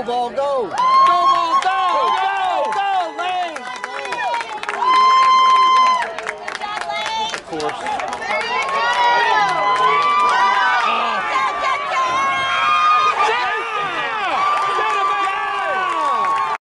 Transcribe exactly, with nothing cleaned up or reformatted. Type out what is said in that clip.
ball, go! Go, ball, go! Go, go, Lane! Good job, Lane! Of course.